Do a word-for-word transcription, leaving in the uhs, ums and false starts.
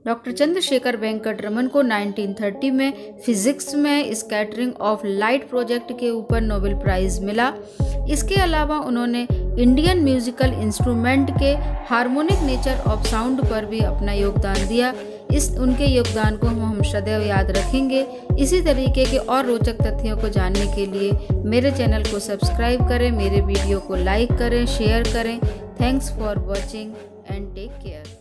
Doctor Chandrashekhar Venkata Raman को nineteen thirty में physics में स्कैटरिंग ऑफ लाइट प्रोजेक्ट के ऊपर नोबेल प्राइज़ मिला। इसके अलावा उन्होंने इंडियन म्यूजिकल इंस्ट्रूमेंट के हार्मोनिक नेचर ऑफ साउंड पर भी अपना योगदान दिया। इस उनके योगदान को हम सदैव याद रखेंगे। इसी तरीके के और रोचक तथ्यों को जानने के लिए मेरे चैनल को सब्सक्राइब करें, मेरे वीडियो को लाइक करें, शेयर करें। Thanks for watching and take care.